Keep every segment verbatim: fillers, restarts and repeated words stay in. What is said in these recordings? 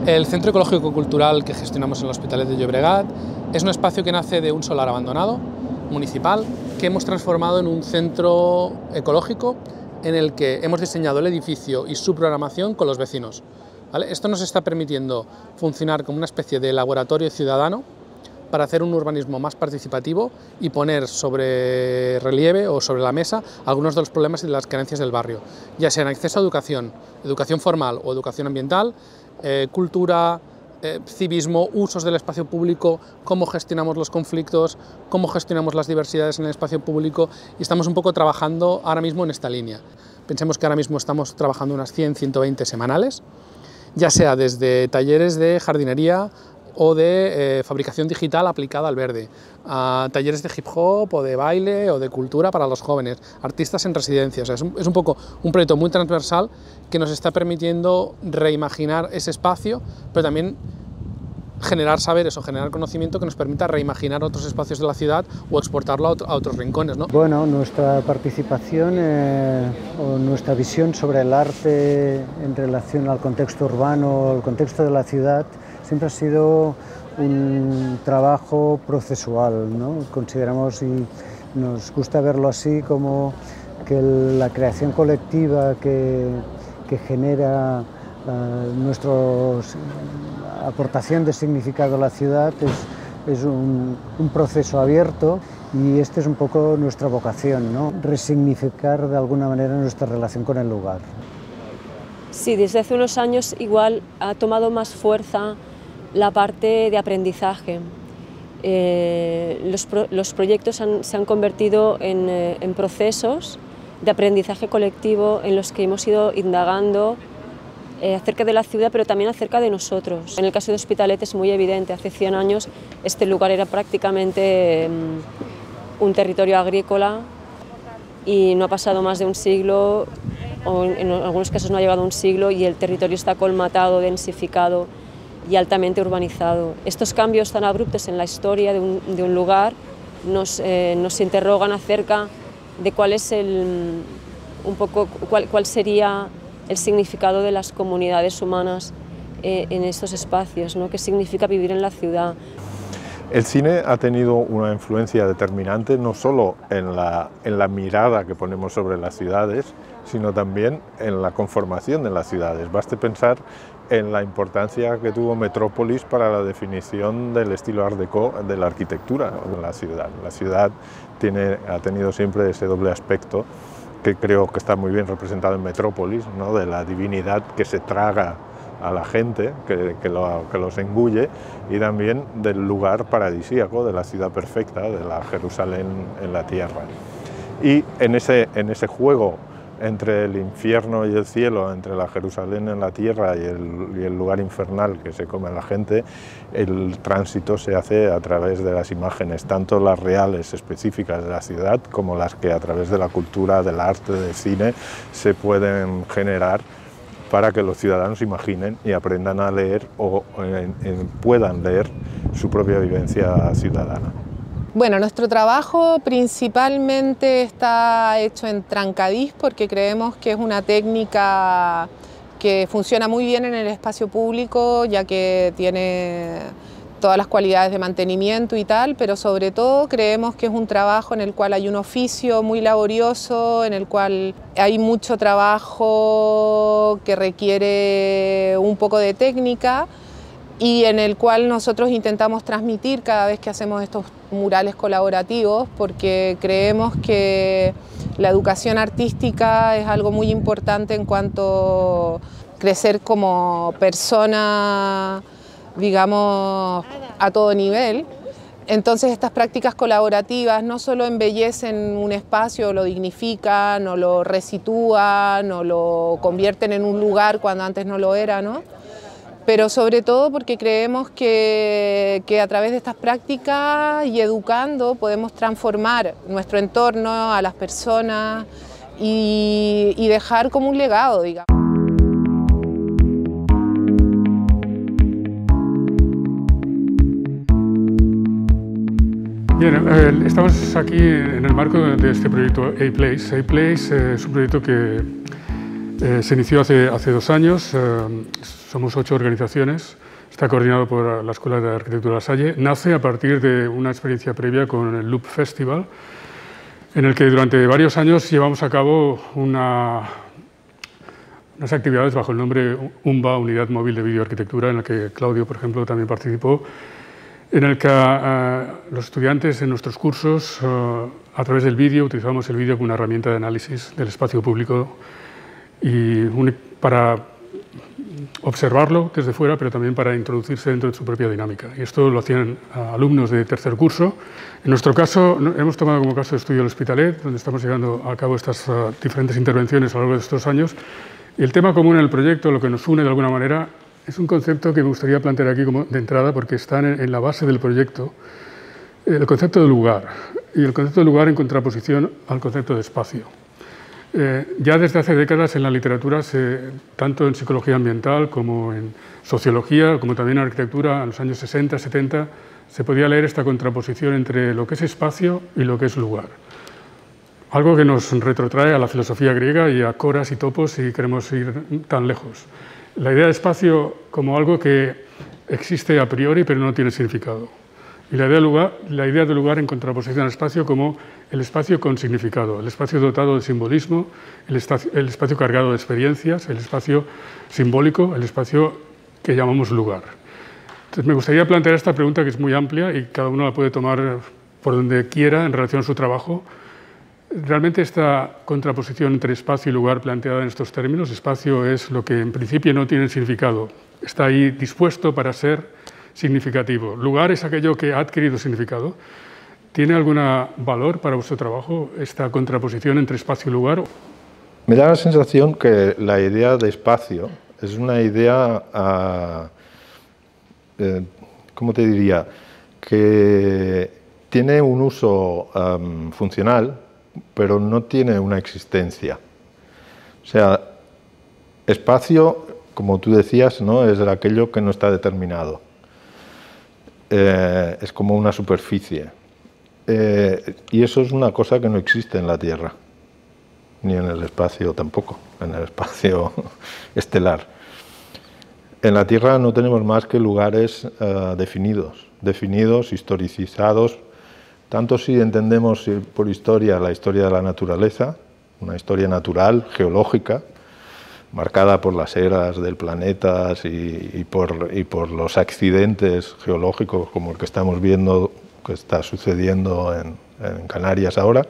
El Centro Ecológico Cultural que gestionamos en el Hospitalet de Llobregat es un espacio que nace de un solar abandonado, municipal, que hemos transformado en un centro ecológico en el que hemos diseñado el edificio y su programación con los vecinos, ¿vale? Esto nos está permitiendo funcionar como una especie de laboratorio ciudadano para hacer un urbanismo más participativo y poner sobre relieve o sobre la mesa algunos de los problemas y de las carencias del barrio, ya sea en acceso a educación, educación formal o educación ambiental, eh, cultura, eh, civismo, usos del espacio público, cómo gestionamos los conflictos, cómo gestionamos las diversidades en el espacio público, y estamos un poco trabajando ahora mismo en esta línea. Pensemos que ahora mismo estamos trabajando unas cien a ciento veinte semanales, ya sea desde talleres de jardinería o de eh, fabricación digital aplicada al verde, a talleres de hip hop o de baile o de cultura para los jóvenes, artistas en residencia. O sea, es, un, es un poco un proyecto muy transversal que nos está permitiendo reimaginar ese espacio, pero también generar saberes o generar conocimiento que nos permita reimaginar otros espacios de la ciudad o exportarlo a, otro, a otros rincones, ¿no? Bueno, nuestra participación eh, o nuestra visión sobre el arte en relación al contexto urbano, al contexto de la ciudad, siempre ha sido un trabajo procesual, ¿no? Consideramos y nos gusta verlo así como que la creación colectiva que, que genera uh, nuestra aportación de significado a la ciudad es, es un, un proceso abierto, y esta es un poco nuestra vocación, ¿no? Resignificar de alguna manera nuestra relación con el lugar. Sí, desde hace unos años igual ha tomado más fuerza la parte de aprendizaje. Eh, los, pro, los proyectos han, se han convertido en, eh, en procesos de aprendizaje colectivo en los que hemos ido indagando eh, acerca de la ciudad, pero también acerca de nosotros. En el caso de Hospitalet es muy evidente, hace cien años este lugar era prácticamente eh, un territorio agrícola y no ha pasado más de un siglo, o en, en algunos casos no ha llegado un siglo, y el territorio está colmatado, densificado y altamente urbanizado. Estos cambios tan abruptos en la historia de un, de un lugar nos, eh, nos interrogan acerca de cuál es el, un poco, cuál, cuál sería el significado de las comunidades humanas eh, en estos espacios, ¿no? ¿Qué significa vivir en la ciudad? El cine ha tenido una influencia determinante no solo en la, en la mirada que ponemos sobre las ciudades, sino también en la conformación de las ciudades. Baste pensar en la importancia que tuvo Metrópolis para la definición del estilo Art Deco de la arquitectura de la ciudad. La ciudad tiene, ha tenido siempre ese doble aspecto que creo que está muy bien representado en Metrópolis, ¿no? De la divinidad que se traga a la gente, que, que, lo, que los engulle, y también del lugar paradisíaco, de la ciudad perfecta, de la Jerusalén en la tierra. Y en ese, en ese juego entre el infierno y el cielo, entre la Jerusalén en la tierra y el, y el lugar infernal que se come a la gente, el tránsito se hace a través de las imágenes, tanto las reales específicas de la ciudad como las que a través de la cultura, del arte, del cine se pueden generar para que los ciudadanos imaginen y aprendan a leer o eh, eh, puedan leer su propia vivencia ciudadana. Bueno, nuestro trabajo principalmente está hecho en trancadís porque creemos que es una técnica que funciona muy bien en el espacio público, ya que tiene todas las cualidades de mantenimiento y tal, pero sobre todo creemos que es un trabajo en el cual hay un oficio muy laborioso, en el cual hay mucho trabajo que requiere un poco de técnica y en el cual nosotros intentamos transmitir cada vez que hacemos estos murales colaborativos, porque creemos que la educación artística es algo muy importante en cuanto a crecer como persona, digamos, a todo nivel. Entonces estas prácticas colaborativas no solo embellecen un espacio, lo dignifican, o lo resitúan, o lo convierten en un lugar cuando antes no lo era, ¿no? Pero sobre todo porque creemos que, que a través de estas prácticas y educando podemos transformar nuestro entorno, a las personas y, y dejar como un legado, digamos. Bien, eh, estamos aquí en el marco de este proyecto A-Place. A-Place eh, es un proyecto que Eh, se inició hace, hace dos años, eh, somos ocho organizaciones, está coordinado por la Escuela de Arquitectura La Salle. Nace a partir de una experiencia previa con el Loop Festival, en el que durante varios años llevamos a cabo una, unas actividades bajo el nombre UMBA, Unidad Móvil de Videoarquitectura, en la que Claudio, por ejemplo, también participó, en el que uh, los estudiantes en nuestros cursos, uh, a través del vídeo, utilizamos el vídeo como una herramienta de análisis del espacio público y un, para observarlo desde fuera, pero también para introducirse dentro de su propia dinámica. Y esto lo hacían uh, alumnos de tercer curso. En nuestro caso, no, hemos tomado como caso de estudio el Hospitalet, donde estamos llevando a cabo estas uh, diferentes intervenciones a lo largo de estos años. Y el tema común en el proyecto, lo que nos une de alguna manera, es un concepto que me gustaría plantear aquí como de entrada, porque está en, en la base del proyecto, el concepto de lugar, y el concepto de lugar en contraposición al concepto de espacio. Eh, ya desde hace décadas en la literatura, se, tanto en psicología ambiental como en sociología, como también en arquitectura, en los años sesenta, setenta, se podía leer esta contraposición entre lo que es espacio y lo que es lugar. Algo que nos retrotrae a la filosofía griega y a coras y topos si queremos ir tan lejos. La idea de espacio como algo que existe a priori pero no tiene significado. Y la idea de lugar, la idea de lugar en contraposición al espacio como el espacio con significado, el espacio dotado de simbolismo, el, espacio, el espacio cargado de experiencias, el espacio simbólico, el espacio que llamamos lugar. Entonces me gustaría plantear esta pregunta que es muy amplia y cada uno la puede tomar por donde quiera en relación a su trabajo. Realmente esta contraposición entre espacio y lugar planteada en estos términos, espacio es lo que en principio no tiene significado, está ahí dispuesto para ser significativo. Lugar es aquello que ha adquirido significado. ¿Tiene algún valor para vuestro trabajo esta contraposición entre espacio y lugar? Me da la sensación que la idea de espacio es una idea, uh, eh, ¿cómo te diría?, que tiene un uso um, funcional, pero no tiene una existencia. O sea, espacio, como tú decías, ¿no?, es aquello que no está determinado. Eh, es como una superficie. Eh, y eso es una cosa que no existe en la Tierra, ni en el espacio tampoco, en el espacio estelar. En la Tierra no tenemos más que lugares uh, definidos, definidos, historicizados, tanto si entendemos por historia la historia de la naturaleza, una historia natural, geológica, marcada por las eras del planeta y, y, por, y por los accidentes geológicos como el que estamos viendo que está sucediendo en, en Canarias ahora,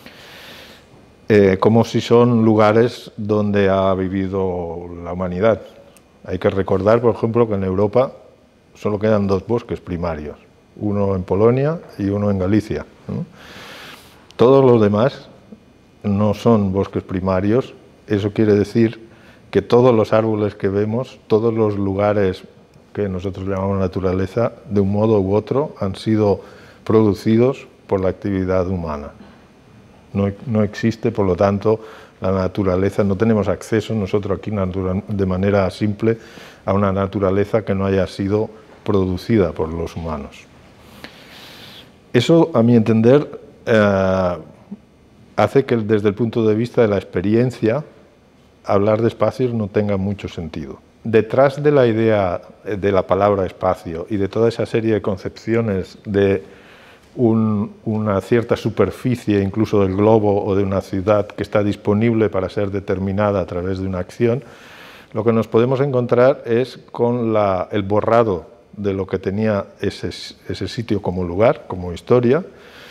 eh, como si son lugares donde ha vivido la humanidad. Hay que recordar, por ejemplo, que en Europa solo quedan dos bosques primarios, uno en Polonia y uno en Galicia, ¿no? Todos los demás no son bosques primarios. Eso quiere decir que todos los árboles que vemos, todos los lugares que nosotros llamamos naturaleza, de un modo u otro han sido producidos por la actividad humana. No, no existe, por lo tanto, la naturaleza, no tenemos acceso nosotros aquí de manera simple a una naturaleza que no haya sido producida por los humanos. Eso, a mi entender, eh, hace que desde el punto de vista de la experiencia, hablar de espacios no tenga mucho sentido. Detrás de la idea de la palabra espacio y de toda esa serie de concepciones de un, una cierta superficie, incluso del globo o de una ciudad que está disponible para ser determinada a través de una acción, lo que nos podemos encontrar es con la, el borrado de lo que tenía ese, ese sitio como lugar, como historia,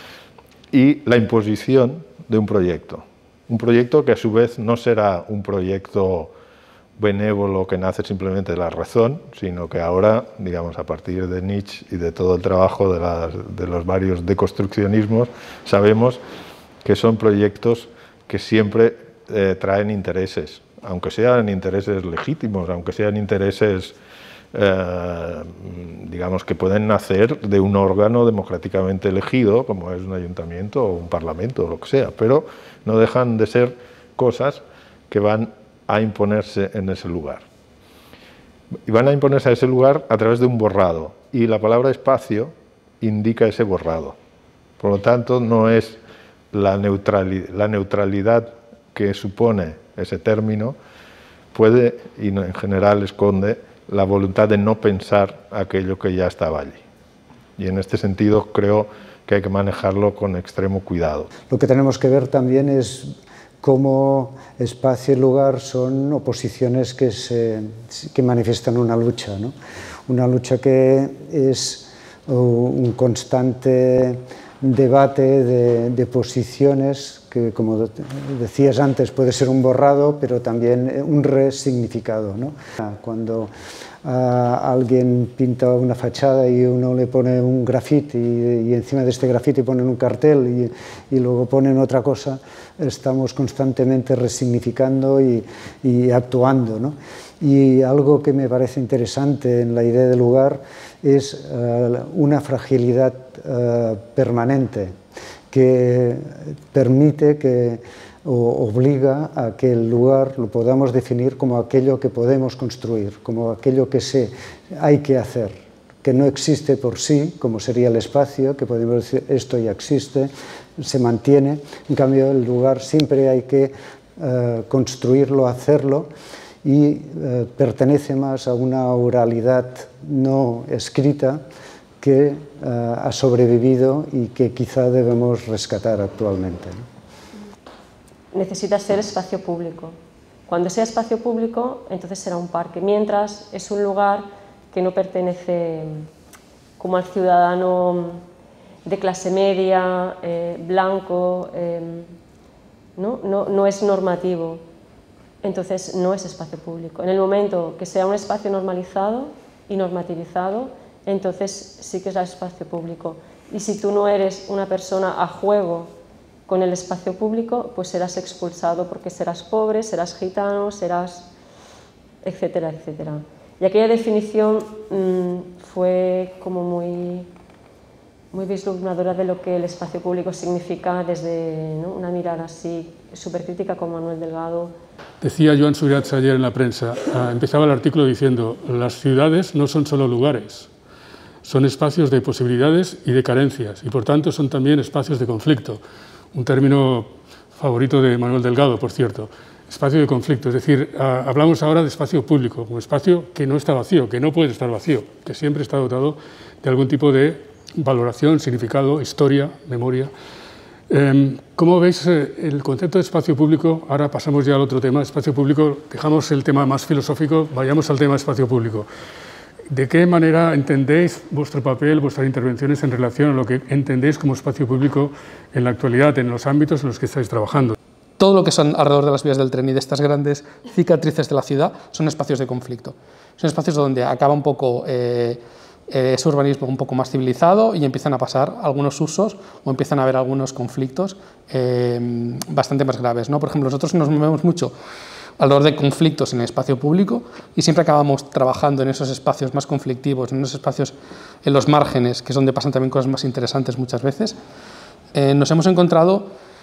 y la imposición de un proyecto. Un proyecto que a su vez no será un proyecto benévolo que nace simplemente de la razón, sino que ahora, digamos, a partir de Nietzsche y de todo el trabajo de, las, de los varios deconstruccionismos, sabemos que son proyectos que siempre eh, traen intereses, aunque sean intereses legítimos, aunque sean intereses, eh, digamos, que pueden nacer de un órgano democráticamente elegido, como es un ayuntamiento o un parlamento o lo que sea, pero no dejan de ser cosas que van a imponerse en ese lugar. Y van a imponerse a ese lugar a través de un borrado, y la palabra espacio indica ese borrado. Por lo tanto, no es la neutralidad, la neutralidad que supone ese término, puede y en general esconde la voluntad de no pensar aquello que ya estaba allí. Y en este sentido creo que hay que manejarlo con extremo cuidado. Lo que tenemos que ver también es cómo espacio y lugar son oposiciones que, se, que manifiestan una lucha, ¿no? Una lucha que es un constante debate de, de posiciones que, como decías antes, puede ser un borrado, pero también un resignificado, ¿no? Cuando uh, alguien pinta una fachada y uno le pone un grafiti y, y encima de este grafiti ponen un cartel y, y luego ponen otra cosa, estamos constantemente resignificando y, y actuando, ¿no? Y algo que me parece interesante en la idea del lugar es uh, una fragilidad uh, permanente que permite que, o obliga a que el lugar lo podamos definir como aquello que podemos construir, como aquello que se, hay que hacer, que no existe por sí, como sería el espacio, que podemos decir esto ya existe, se mantiene. En cambio, el lugar siempre hay que uh, construirlo, hacerlo, y eh, pertenece más a una oralidad no escrita que eh, ha sobrevivido y que quizá debemos rescatar actualmente, ¿no? Necesita ser espacio público. Cuando sea espacio público, entonces será un parque, mientras es un lugar que no pertenece como al ciudadano de clase media, eh, blanco, eh, ¿no? No, no es normativo. Entonces no es espacio público. En el momento que sea un espacio normalizado y normativizado, entonces sí que es espacio público. Y si tú no eres una persona a juego con el espacio público, pues serás expulsado porque serás pobre, serás gitano, serás etcétera, etcétera. Y aquella definición mmm, fue como muy, muy vislumbradora de lo que el espacio público significa desde, ¿no?, una mirada así súper crítica con Manuel Delgado. Decía Joan Surats ayer en la prensa, uh, empezaba el artículo diciendo: las ciudades no son solo lugares, son espacios de posibilidades y de carencias, y por tanto son también espacios de conflicto. Un término favorito de Manuel Delgado, por cierto, espacio de conflicto. Es decir, uh, hablamos ahora de espacio público, un espacio que no está vacío, que no puede estar vacío, que siempre está dotado de algún tipo de valoración, significado, historia, memoria. ¿Cómo veis el concepto de espacio público? Ahora pasamos ya al otro tema, espacio público, dejamos el tema más filosófico, vayamos al tema espacio público. ¿De qué manera entendéis vuestro papel, vuestras intervenciones en relación a lo que entendéis como espacio público en la actualidad, en los ámbitos en los que estáis trabajando? Todo lo que son alrededor de las vías del tren y de estas grandes cicatrices de la ciudad son espacios de conflicto. Son espacios donde acaba un poco eh, ese urbanismo un poco más civilizado y empiezan a pasar algunos usos o empiezan a haber algunos conflictos eh, bastante más graves, ¿no? Por ejemplo, nosotros nos movemos mucho alrededor de conflictos en el espacio público y siempre acabamos trabajando en esos espacios más conflictivos, en esos espacios en los márgenes, que es donde pasan también cosas más interesantes muchas veces. Eh, nos hemos encontrado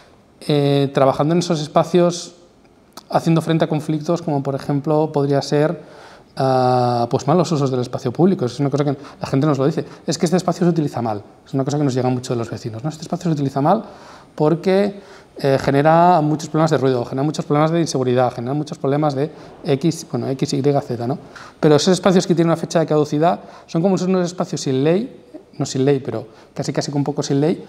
eh, trabajando en esos espacios haciendo frente a conflictos como, por ejemplo, podría ser Uh, pues malos usos del espacio público. Es una cosa que la gente nos lo dice, es que este espacio se utiliza mal, es una cosa que nos llega mucho de los vecinos, ¿no? Este espacio se utiliza mal porque eh, genera muchos problemas de ruido, genera muchos problemas de inseguridad, genera muchos problemas de X, bueno, X, Y, Z, ¿no? Pero esos espacios que tienen una fecha de caducidad son como unos espacios sin ley, no sin ley, pero casi casi un poco sin ley,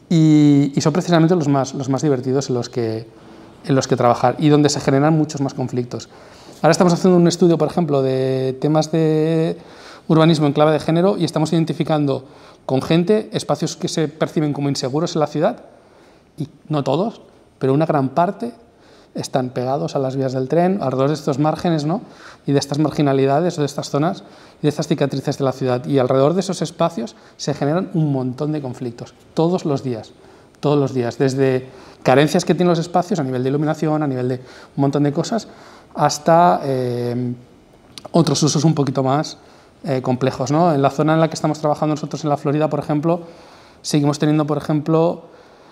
y, y son precisamente los más, los más divertidos en los, que, en los que trabajar y donde se generan muchos más conflictos. Ahora estamos haciendo un estudio, por ejemplo, de temas de urbanismo en clave de género y estamos identificando con gente espacios que se perciben como inseguros en la ciudad, y no todos, pero una gran parte están pegados a las vías del tren, alrededor de estos márgenes, ¿no?, y de estas marginalidades o de estas zonas y de estas cicatrices de la ciudad. Y alrededor de esos espacios se generan un montón de conflictos, todos los días, todos los días, desde carencias que tienen los espacios a nivel de iluminación, a nivel de un montón de cosas, hasta eh, otros usos un poquito más eh, complejos, ¿no? En la zona en la que estamos trabajando nosotros, en la Florida, por ejemplo, seguimos teniendo, por ejemplo,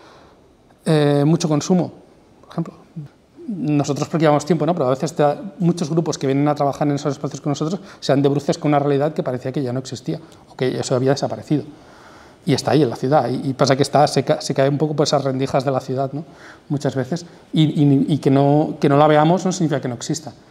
eh, mucho consumo. Por ejemplo, nosotros porque llevamos tiempo, ¿no?, pero a veces te, muchos grupos que vienen a trabajar en esos espacios con nosotros se dan de bruces con una realidad que parecía que ya no existía o que eso había desaparecido. Y está ahí en la ciudad, y pasa que está, se, ca, se cae un poco por esas rendijas de la ciudad, ¿no?, muchas veces, y, y, y que, no, que no la veamos no significa que no exista.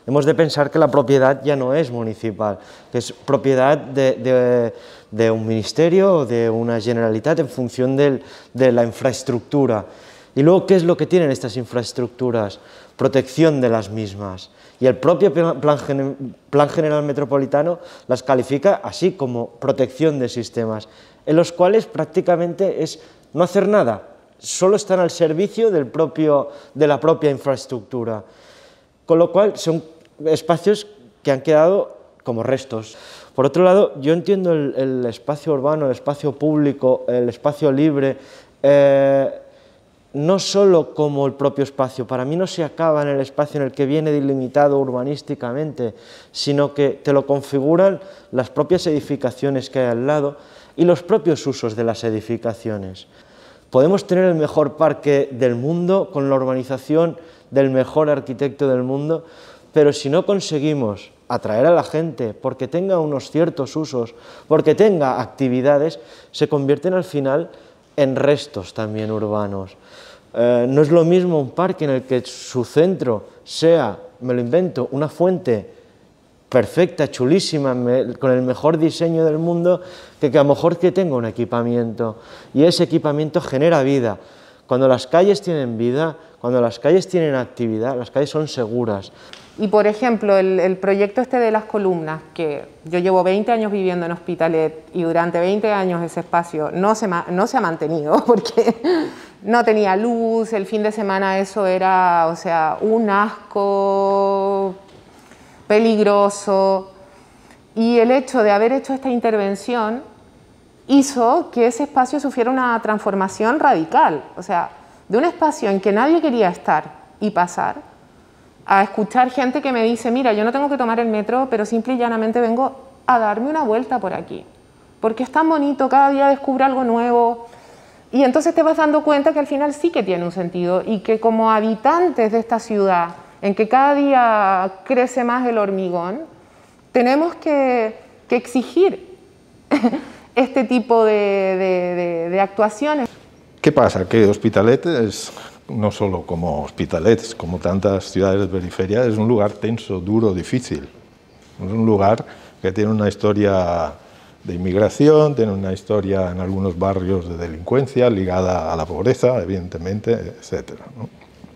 hemos de pensar que la propiedad ya no es municipal, que es propiedad de, de, de un ministerio o de una Generalitat en función del, de la infraestructura. Y luego, ¿qué es lo que tienen estas infraestructuras? Protección de las mismas. Y el propio Plan, Plan General Metropolitano las califica así, como protección de sistemas, en los cuales prácticamente es no hacer nada, solo están al servicio del propio, de la propia infraestructura. Con lo cual son espacios que han quedado como restos. Por otro lado, yo entiendo el, el espacio urbano, el espacio público, el espacio libre, eh, no solo como el propio espacio, para mí no se acaba en el espacio en el que viene delimitado urbanísticamente, sino que te lo configuran las propias edificaciones que hay al lado y los propios usos de las edificaciones. Podemos tener el mejor parque del mundo con la urbanización del mejor arquitecto del mundo, pero si no conseguimos atraer a la gente porque tenga unos ciertos usos, porque tenga actividades, se convierten al final en restos también urbanos. Eh, no es lo mismo un parque en el que su centro sea, me lo invento, una fuente perfecta, chulísima, me, con el mejor diseño del mundo, que, que a lo mejor que tenga un equipamiento. Y ese equipamiento genera vida. Cuando las calles tienen vida, cuando las calles tienen actividad, las calles son seguras. Y por ejemplo, el, el proyecto este de las columnas, que yo llevo veinte años viviendo en Hospitalet y durante veinte años ese espacio no se, no se ha mantenido porque no tenía luz, el fin de semana eso era, o sea, un asco, peligroso. Y el hecho de haber hecho esta intervención hizo que ese espacio sufriera una transformación radical. O sea, de un espacio en que nadie quería estar y pasar, a escuchar gente que me dice, mira, yo no tengo que tomar el metro, pero simple y llanamente vengo a darme una vuelta por aquí, porque es tan bonito, cada día descubro algo nuevo, y entonces te vas dando cuenta que al final sí que tiene un sentido, y que como habitantes de esta ciudad, en que cada día crece más el hormigón, tenemos que, que exigir este tipo de, de, de, de actuaciones. ¿Qué pasa? Que Hospitalet es, no solo como Hospitalet, como tantas ciudades de periferia, es un lugar tenso, duro, difícil. Es un lugar que tiene una historia de inmigración, tiene una historia en algunos barrios de delincuencia ligada a la pobreza, evidentemente, etcétera, ¿no?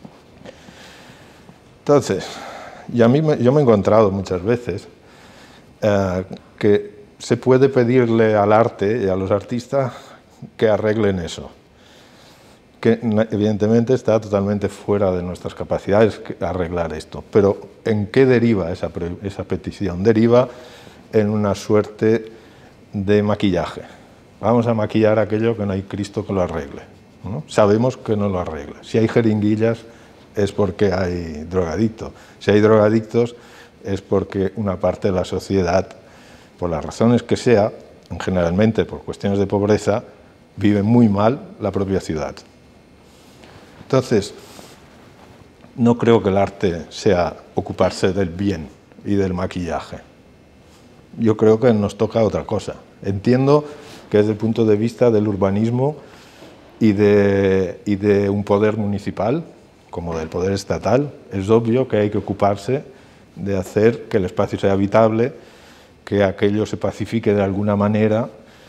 Entonces, y a mí me, yo me he encontrado muchas veces eh, que se puede pedirle al arte y a los artistas que arreglen eso, que evidentemente está totalmente fuera de nuestras capacidades arreglar esto. Pero ¿en qué deriva esa, esa petición? Deriva en una suerte de maquillaje. Vamos a maquillar aquello que no hay Cristo que lo arregle, ¿no? Sabemos que no lo arregla. Si hay jeringuillas es porque hay drogadictos. Si hay drogadictos es porque una parte de la sociedad, por las razones que sea, generalmente por cuestiones de pobreza, vive muy mal la propia ciudad. Entonces, no creo que el arte sea ocuparse del bien y del maquillaje. Yo creo que nos toca otra cosa. Entiendo que desde el punto de vista del urbanismo y de, y de un poder municipal, como del poder estatal, es obvio que hay que ocuparse de hacer que el espacio sea habitable, que aquello se pacifique de alguna manera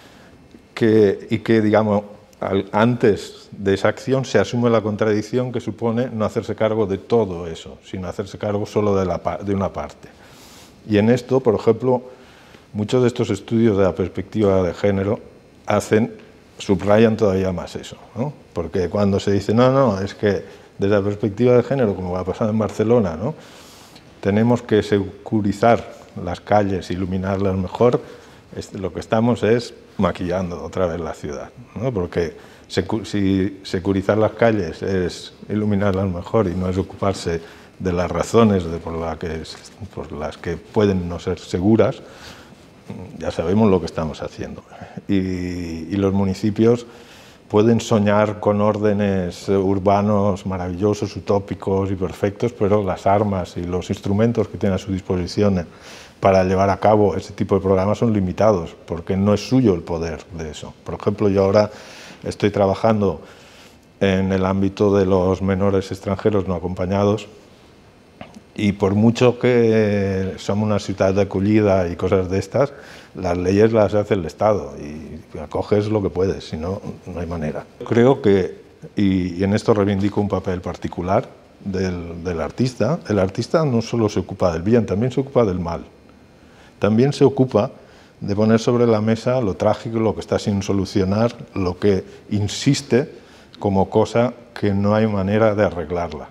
que, y que, digamos, antes de esa acción se asume la contradicción que supone no hacerse cargo de todo eso, sino hacerse cargo solo de, la, de una parte. Y en esto, por ejemplo, muchos de estos estudios de la perspectiva de género hacen, subrayan todavía más eso, ¿no? Porque cuando se dice, no, no, es que desde la perspectiva de género, como va a pasar en Barcelona, ¿no?, tenemos que securizar las calles, iluminarlas mejor, lo que estamos es maquillando otra vez la ciudad, ¿no? Porque si securizar las calles es iluminarlas mejor y no es ocuparse de las razones de por, la que, por las que pueden no ser seguras, ya sabemos lo que estamos haciendo. Y, y los municipios pueden soñar con órdenes urbanos maravillosos, utópicos y perfectos, pero las armas y los instrumentos que tienen a su disposición para llevar a cabo ese tipo de programas son limitados, porque no es suyo el poder de eso. Por ejemplo, yo ahora estoy trabajando en el ámbito de los menores extranjeros no acompañados Y por mucho que somos una ciudad de acogida y cosas de estas, las leyes las hace el Estado y acoges lo que puedes, si no, no hay manera. Creo que, y, y en esto reivindico un papel particular del, del artista, el artista no solo se ocupa del bien, también se ocupa del mal. También se ocupa de poner sobre la mesa lo trágico, lo que está sin solucionar, lo que insiste como cosa que no hay manera de arreglarla.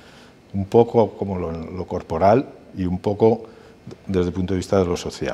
Un poco como lo, lo corporal y un poco desde el punto de vista de lo social.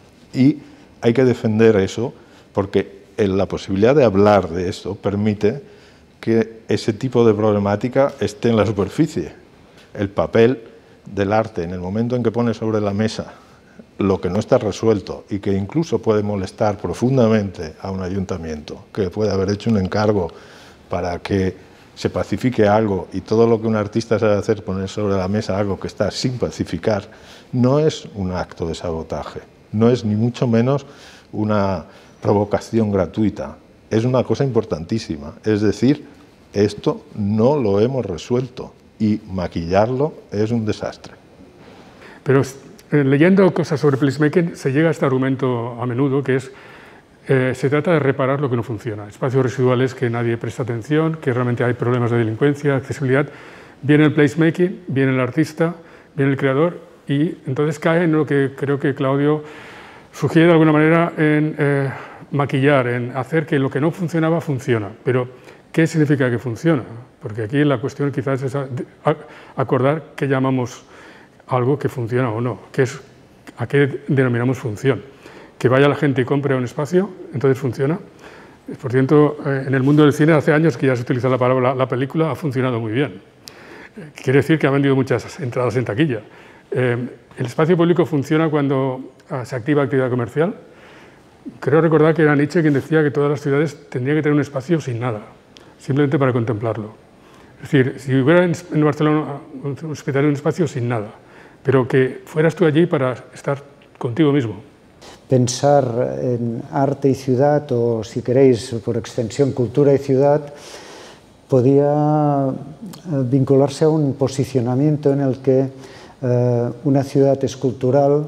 Y hay que defender eso porque la posibilidad de hablar de esto permite que ese tipo de problemática esté en la superficie. El papel del arte, en el momento en que pone sobre la mesa lo que no está resuelto y que incluso puede molestar profundamente a un ayuntamiento, que puede haber hecho un encargo para que se pacifique algo y todo lo que un artista sabe hacer es poner sobre la mesa algo que está sin pacificar, no es un acto de sabotaje, no es ni mucho menos una provocación gratuita, es una cosa importantísima, es decir, esto no lo hemos resuelto y maquillarlo es un desastre. Pero eh, leyendo cosas sobre placemaking se llega a este argumento a menudo que es Eh, se trata de reparar lo que no funciona, espacios residuales que nadie presta atención, que realmente hay problemas de delincuencia, accesibilidad. Viene el placemaking, viene el artista, viene el creador y entonces cae en lo que creo que Claudio sugiere de alguna manera en eh, maquillar, en hacer que lo que no funcionaba funciona. Pero, ¿qué significa que funciona? Porque aquí la cuestión quizás es acordar qué llamamos algo que funciona o no, qué es, a qué denominamos función. Que vaya la gente y compre un espacio, entonces funciona. Por cierto, en el mundo del cine hace años que ya se utiliza la palabra la película, ha funcionado muy bien. Quiere decir que ha vendido muchas entradas en taquilla. Eh, el espacio público funciona cuando se activa actividad comercial. Creo recordar que era Nietzsche quien decía que todas las ciudades tendrían que tener un espacio sin nada, simplemente para contemplarlo. Es decir, si hubiera en Barcelona un hospital, un espacio sin nada, pero que fueras tú allí para estar contigo mismo. Pensar en arte y ciudad, o si queréis, por extensión, cultura y ciudad, podía vincularse a un posicionamiento en el que eh, una ciudad es cultural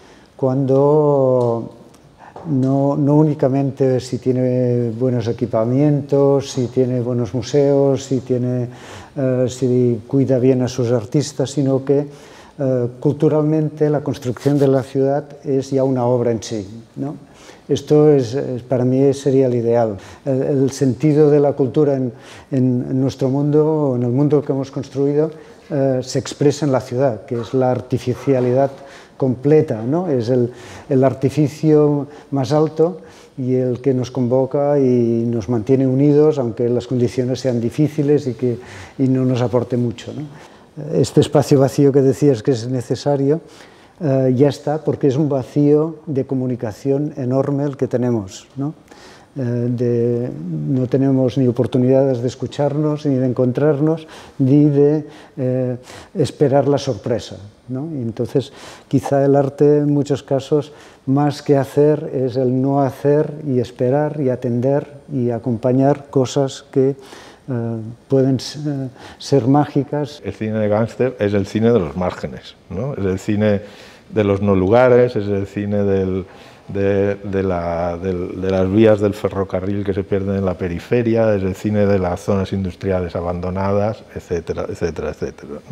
cuando no, no únicamente si tiene buenos equipamientos, si tiene buenos museos, si, tiene, eh, si cuida bien a sus artistas, sino que Uh, culturalmente la construcción de la ciudad es ya una obra en sí, ¿no? Esto es, es, para mí sería el ideal. El, el sentido de la cultura en, en, en nuestro mundo, en el mundo que hemos construido, uh, se expresa en la ciudad, que es la artificialidad completa, ¿no? Es el, el artificio más alto y el que nos convoca y nos mantiene unidos, aunque las condiciones sean difíciles y, que, y no nos aporte mucho, ¿no? Este espacio vacío que decías que es necesario, eh, ya está, porque es un vacío de comunicación enorme el que tenemos, ¿no? Eh, de, no tenemos ni oportunidades de escucharnos, ni de encontrarnos, ni de eh, esperar la sorpresa, ¿no? Y entonces, quizá el arte, en muchos casos, más que hacer, es el no hacer y esperar y atender y acompañar cosas que Uh, pueden uh, ser mágicas. El cine de gángster es el cine de los márgenes, ¿no? Es el cine de los no lugares, es el cine del, de, de, la, del, de las vías del ferrocarril que se pierden en la periferia, es el cine de las zonas industriales abandonadas, etcétera, etcétera, etcétera, ¿no?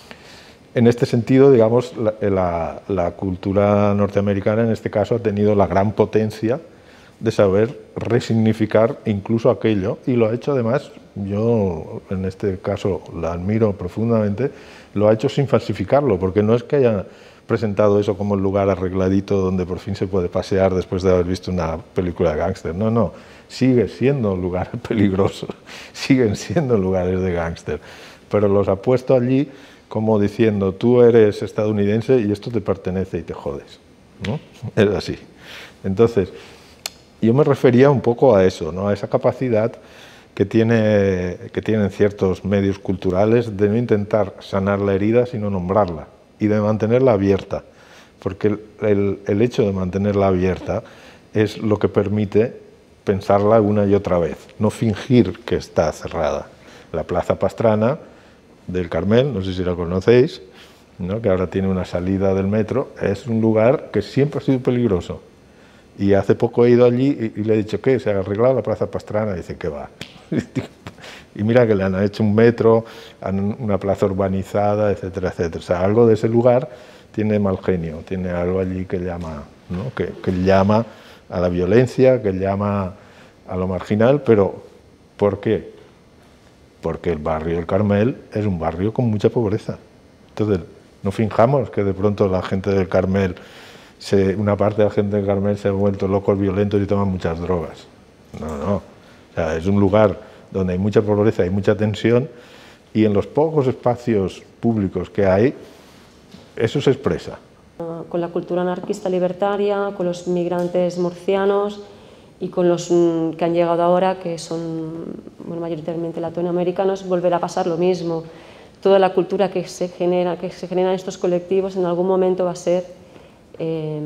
En este sentido, digamos, la, la, la cultura norteamericana en este caso ha tenido la gran potencia de saber resignificar incluso aquello, y lo ha hecho además, yo en este caso la admiro profundamente, lo ha hecho sin falsificarlo, porque no es que haya presentado eso como el lugar arregladito donde por fin se puede pasear después de haber visto una película de gángster, no, no, sigue siendo un lugar peligroso, siguen siendo lugares de gángster, pero los ha puesto allí como diciendo, tú eres estadounidense y esto te pertenece y te jodes, ¿no? Es así. Entonces, yo me refería un poco a eso, ¿no? A esa capacidad que, tiene, que tienen ciertos medios culturales de no intentar sanar la herida, sino nombrarla, y de mantenerla abierta, porque el, el, el hecho de mantenerla abierta es lo que permite pensarla una y otra vez, no fingir que está cerrada. La Plaza Pastrana del Carmel, no sé si la conocéis, ¿no?, que ahora tiene una salida del metro, es un lugar que siempre ha sido peligroso. Y hace poco he ido allí y, y le he dicho, ¿qué? ¿Se ha arreglado la Plaza Pastrana? Y dice, ¿qué va? Y mira que le han hecho un metro, una plaza urbanizada, etcétera, etcétera. O sea, algo de ese lugar tiene mal genio, tiene algo allí que llama, ¿no?, que, que llama a la violencia, que llama a lo marginal, pero ¿por qué? Porque el barrio del Carmel es un barrio con mucha pobreza. Entonces, no finjamos que de pronto la gente del Carmel, se, una parte de la gente del Carmel se ha vuelto locos, violentos y toman muchas drogas. No, no. O sea, es un lugar donde hay mucha pobreza y mucha tensión, y en los pocos espacios públicos que hay, eso se expresa. Con la cultura anarquista libertaria, con los migrantes murcianos y con los que han llegado ahora, que son, bueno, mayoritariamente latinoamericanos, volverá a pasar lo mismo. Toda la cultura que se genera, que se genera en estos colectivos en algún momento va a ser eh,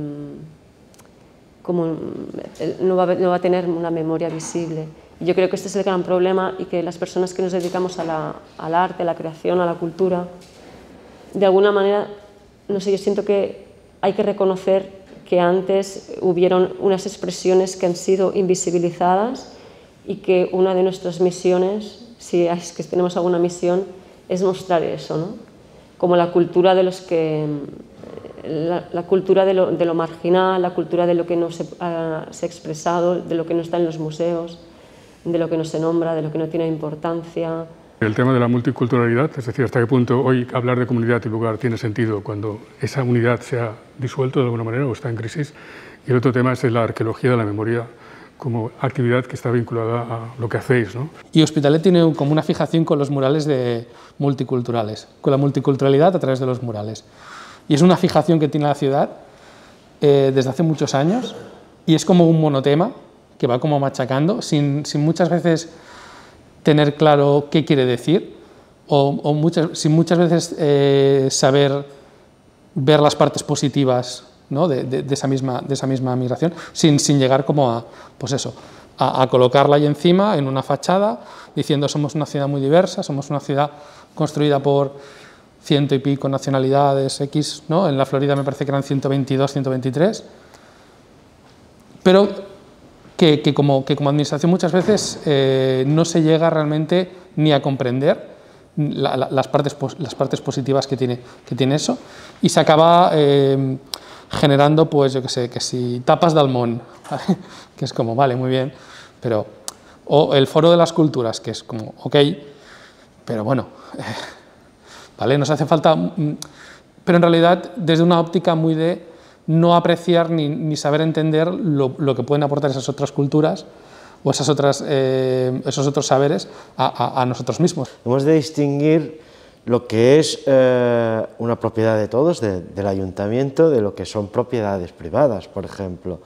como no va, a, no va a tener una memoria visible. Yo creo que este es el gran problema, y que las personas que nos dedicamos a la, al arte, a la creación, a la cultura, de alguna manera, no sé, yo siento que hay que reconocer que antes hubieron unas expresiones que han sido invisibilizadas, y que una de nuestras misiones, si es que tenemos alguna misión, es mostrar eso, ¿no? Como la cultura de los que, la, la cultura de lo, de lo marginal, la cultura de lo que no se, uh, se ha expresado, de lo que no está en los museos, de lo que no se nombra, de lo que no tiene importancia. El tema de la multiculturalidad, es decir, hasta qué punto hoy hablar de comunidad y lugar tiene sentido cuando esa unidad se ha disuelto de alguna manera o está en crisis. Y el otro tema es la arqueología de la memoria como actividad que está vinculada a lo que hacéis, ¿no? Y Hospitalet tiene como una fijación con los murales de multiculturales, con la multiculturalidad a través de los murales. Y es una fijación que tiene la ciudad eh, desde hace muchos años, y es como un monotema que va como machacando, sin, sin muchas veces tener claro qué quiere decir, o, o muchas, sin muchas veces eh, saber ver las partes positivas, ¿no?, de, de, de, esa misma, de esa misma migración, sin, sin llegar como a, pues eso, a, a colocarla ahí encima en una fachada, diciendo somos una ciudad muy diversa, somos una ciudad construida por ciento y pico nacionalidades X, ¿no? En la Florida me parece que eran ciento veintidós, ciento veintitrés, pero que, que, como, que como administración muchas veces eh, no se llega realmente ni a comprender la, la, las, partes, las partes positivas que tiene, que tiene eso, y se acaba eh, generando, pues yo que sé, que si tapas de Almón, ¿vale? Que es como, vale, muy bien, pero, o el Foro de las Culturas, que es como, ok, pero bueno, eh, vale, nos hace falta, pero en realidad desde una óptica muy de no apreciar ni, ni saber entender lo, lo que pueden aportar esas otras culturas o esas otras, eh, esos otros saberes a, a, a nosotros mismos. Hemos de distinguir lo que es eh, una propiedad de todos, de, del ayuntamiento, de lo que son propiedades privadas, por ejemplo.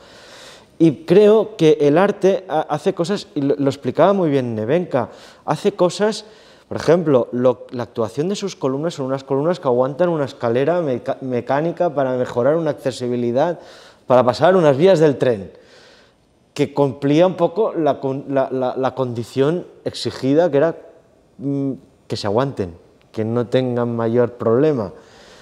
Y creo que el arte hace cosas, y lo, lo explicaba muy bien Nevenka, hace cosas, por ejemplo, lo, la actuación de sus columnas son unas columnas que aguantan una escalera meca, mecánica para mejorar una accesibilidad, para pasar unas vías del tren, que cumplía un poco la, la, la, la condición exigida, que era mmm, que se aguanten, que no tengan mayor problema.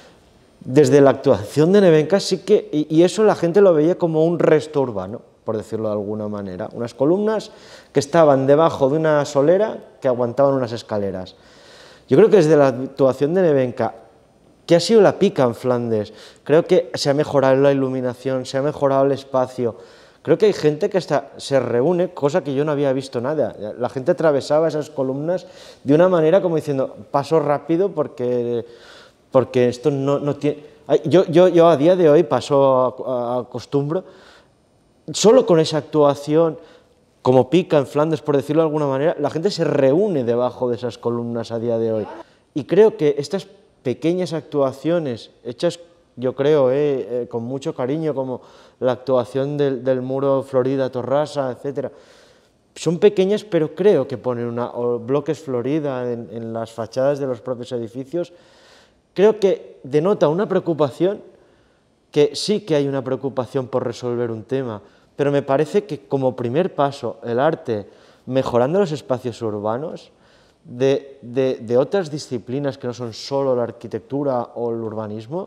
Desde la actuación de Nevenka sí que, y, y eso la gente lo veía como un resto urbano, por decirlo de alguna manera, unas columnas que estaban debajo de una solera que aguantaban unas escaleras. Yo creo que desde la actuación de Nevenka, que ha sido la pica en Flandes, creo que se ha mejorado la iluminación, se ha mejorado el espacio. Creo que hay gente que hasta se reúne, cosa que yo no había visto nada. La gente atravesaba esas columnas de una manera como diciendo, paso rápido porque, porque esto no, no tiene... Yo, yo, yo a día de hoy paso, a, a, acostumbro, solo con esa actuación, como pica en Flandes, por decirlo de alguna manera, la gente se reúne debajo de esas columnas a día de hoy. Y creo que estas pequeñas actuaciones, hechas, yo creo, eh, eh, con mucho cariño, como la actuación del, del muro Florida, Torrasa, etcétera, son pequeñas, pero creo que ponen una, o bloques Florida en, en las fachadas de los propios edificios, creo que denota una preocupación, que sí que hay una preocupación por resolver un tema, pero me parece que como primer paso el arte, mejorando los espacios urbanos, de, de, de otras disciplinas que no son solo la arquitectura o el urbanismo,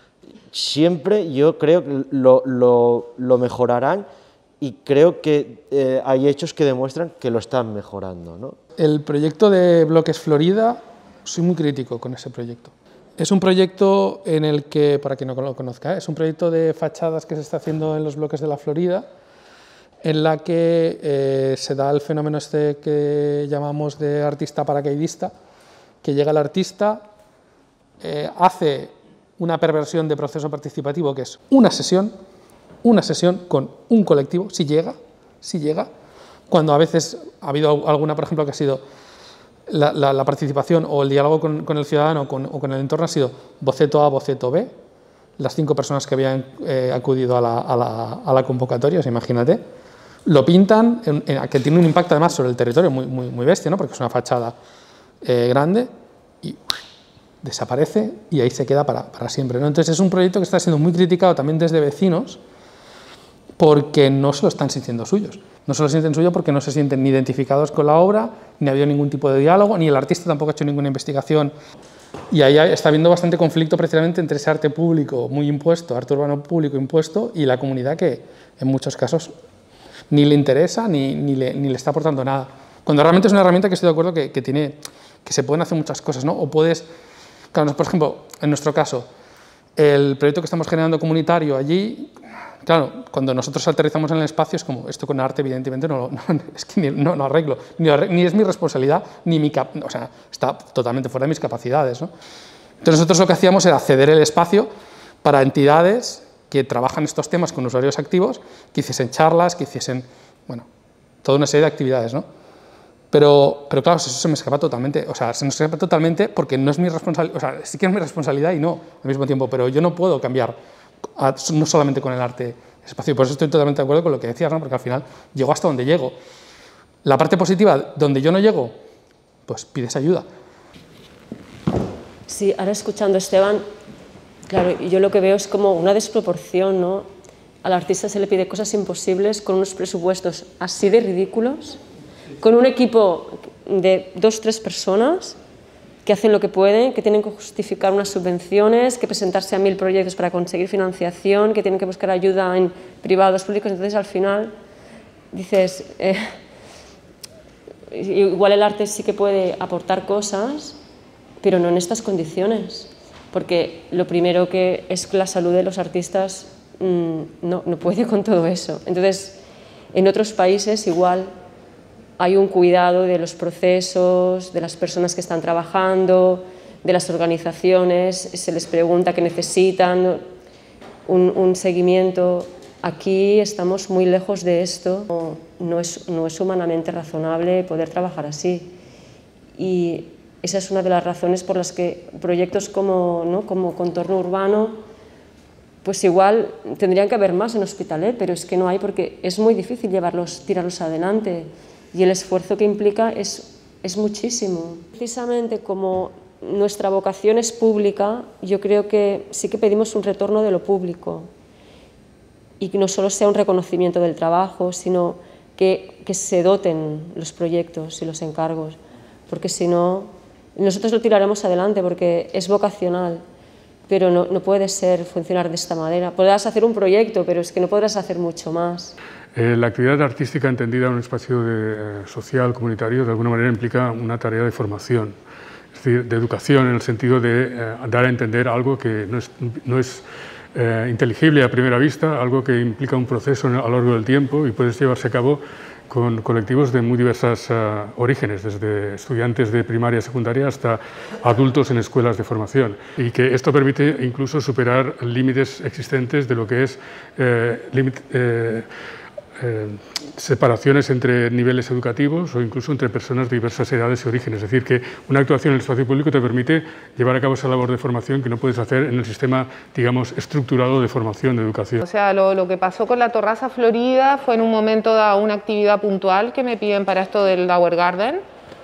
siempre yo creo que lo, lo, lo mejorarán, y creo que eh, hay hechos que demuestran que lo están mejorando, ¿no? El proyecto de Bloques Florida, soy muy crítico con ese proyecto. Es un proyecto en el que, para quien no lo conozca, ¿eh? es un proyecto de fachadas que se está haciendo en los bloques de la Florida, en la que eh, se da el fenómeno este que llamamos de artista paracaidista, que llega el artista, eh, hace una perversión de proceso participativo, que es una sesión, una sesión con un colectivo, si llega, si llega, cuando a veces ha habido alguna, por ejemplo, que ha sido la, la, la participación o el diálogo con, con el ciudadano con, o con el entorno ha sido boceto A, boceto B, las cinco personas que habían eh, acudido a la, a, la, a la convocatoria, o sea, imagínate, lo pintan, en, en, que tiene un impacto además sobre el territorio muy, muy, muy bestia, ¿no? Porque es una fachada eh, grande y uf, desaparece y ahí se queda para, para siempre, ¿no? Entonces es un proyecto que está siendo muy criticado también desde vecinos, porque no se lo están sintiendo suyos. No se lo sienten suyo porque no se sienten ni identificados con la obra, ni ha habido ningún tipo de diálogo, ni el artista tampoco ha hecho ninguna investigación. Y ahí está habiendo bastante conflicto precisamente entre ese arte público muy impuesto, arte urbano público impuesto, y la comunidad que en muchos casos ni le interesa ni, ni, le, ni le está aportando nada. Cuando realmente es una herramienta que estoy de acuerdo que, que, tiene, que se pueden hacer muchas cosas, ¿no? O puedes, claro, por ejemplo, en nuestro caso, el proyecto que estamos generando comunitario allí, claro, cuando nosotros aterrizamos en el espacio es como, esto con arte evidentemente no, no, es que ni, no, no arreglo, ni, arreglo, ni es mi responsabilidad, ni mi cap, o sea, está totalmente fuera de mis capacidades, ¿no? Entonces nosotros lo que hacíamos era ceder el espacio para entidades que trabajan estos temas con usuarios activos, que hiciesen charlas, que hiciesen, bueno, toda una serie de actividades, ¿no? Pero, pero claro, eso se me escapa totalmente, o sea, se nos escapa totalmente porque no es mi responsabilidad, o sea, sí que es mi responsabilidad y no al mismo tiempo, pero yo no puedo cambiar, a, no solamente con el arte espacio, y por eso estoy totalmente de acuerdo con lo que decías, ¿no? Porque al final llego hasta donde llego. La parte positiva, donde yo no llego, pues pides ayuda. Sí, ahora escuchando a Esteban, claro, yo lo que veo es como una desproporción, ¿no? Al artista se le pide cosas imposibles con unos presupuestos así de ridículos, con un equipo de dos, tres personas que hacen lo que pueden, que tienen que justificar unas subvenciones, que presentarse a mil proyectos para conseguir financiación, que tienen que buscar ayuda en privados, públicos. Entonces, al final, dices, eh, igual el arte sí que puede aportar cosas, pero no en estas condiciones, porque lo primero que es la salud de los artistas mmm, no, no puede con todo eso. Entonces, en otros países igual hay un cuidado de los procesos, de las personas que están trabajando, de las organizaciones, se les pregunta qué necesitan, un, un seguimiento. Aquí estamos muy lejos de esto, no, no, es, no es humanamente razonable poder trabajar así. Y esa es una de las razones por las que proyectos como, ¿no? como Contorno Urbano, pues igual tendrían que haber más en Hospitalet, pero es que no hay porque es muy difícil llevarlos, tirarlos adelante. Y el esfuerzo que implica es, es muchísimo. Precisamente como nuestra vocación es pública, yo creo que sí que pedimos un retorno de lo público y que no solo sea un reconocimiento del trabajo, sino que, que se doten los proyectos y los encargos, porque si no, nosotros lo tiraremos adelante porque es vocacional, pero no, no puede ser funcionar de esta manera. Podrás hacer un proyecto, pero es que no podrás hacer mucho más. Eh, la actividad artística entendida en un espacio de, eh, social, comunitario, de alguna manera implica una tarea de formación, es decir, de educación en el sentido de eh, dar a entender algo que no es, no es eh, inteligible a primera vista, algo que implica un proceso a lo largo del tiempo y puede llevarse a cabo con colectivos de muy diversos uh, orígenes, desde estudiantes de primaria y secundaria hasta adultos en escuelas de formación. Y que esto permite incluso superar límites existentes de lo que es eh, límite, eh, Eh, separaciones entre niveles educativos o incluso entre personas de diversas edades y orígenes. Es decir, que una actuación en el espacio público te permite llevar a cabo esa labor de formación que no puedes hacer en el sistema, digamos, estructurado de formación, de educación. O sea, lo, lo que pasó con la Torraza Florida fue en un momento dado una actividad puntual que me piden para esto del Flower Garden,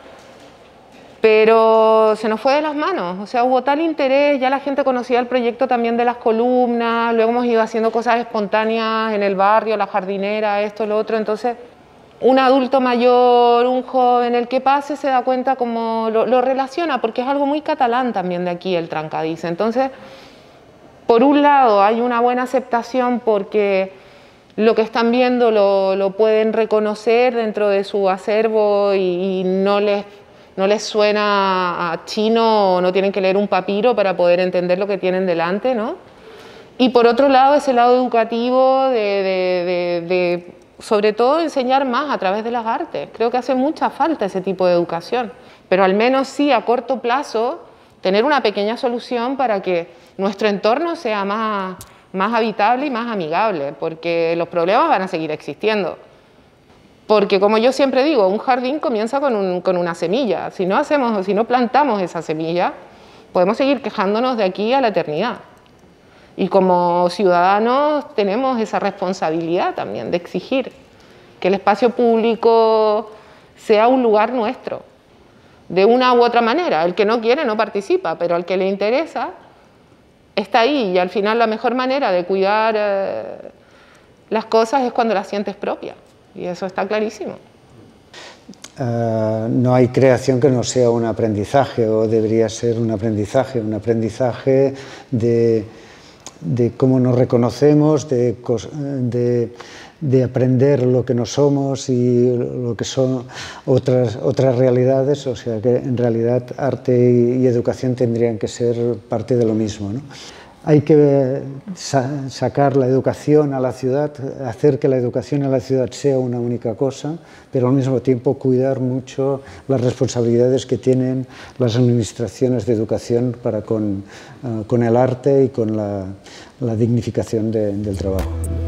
pero se nos fue de las manos, o sea, hubo tal interés, ya la gente conocía el proyecto también de las columnas, luego hemos ido haciendo cosas espontáneas en el barrio, la jardinera, esto, lo otro, entonces un adulto mayor, un joven, el que pase se da cuenta cómo lo, lo relaciona, porque es algo muy catalán también de aquí el Trencadís. Entonces, por un lado hay una buena aceptación porque lo que están viendo lo, lo pueden reconocer dentro de su acervo y, y no les, no les suena a chino o no tienen que leer un papiro para poder entender lo que tienen delante, ¿no? Y por otro lado, ese lado educativo de, de, de, de sobre todo enseñar más a través de las artes. Creo que hace mucha falta ese tipo de educación, pero al menos sí a corto plazo tener una pequeña solución para que nuestro entorno sea más, más habitable y más amigable, porque los problemas van a seguir existiendo. Porque como yo siempre digo, un jardín comienza con, un, con una semilla. Si no hacemos, si no plantamos esa semilla, podemos seguir quejándonos de aquí a la eternidad. Y como ciudadanos tenemos esa responsabilidad también de exigir que el espacio público sea un lugar nuestro, de una u otra manera. El que no quiere no participa, pero al que le interesa está ahí. Y al final la mejor manera de cuidar eh, las cosas es cuando las sientes propias. Y eso está clarísimo. Uh, no hay creación que no sea un aprendizaje, o debería ser un aprendizaje, un aprendizaje de... de cómo nos reconocemos, de, de, de aprender lo que no somos y lo que son otras, otras realidades, o sea que en realidad arte y, y educación tendrían que ser parte de lo mismo, ¿no? Hay que sa sacar la educación a la ciudad, hacer que la educación a la ciudad sea una única cosa, pero al mismo tiempo cuidar mucho las responsabilidades que tienen las administraciones de educación para con, uh, con el arte y con la, la dignificación de, del trabajo.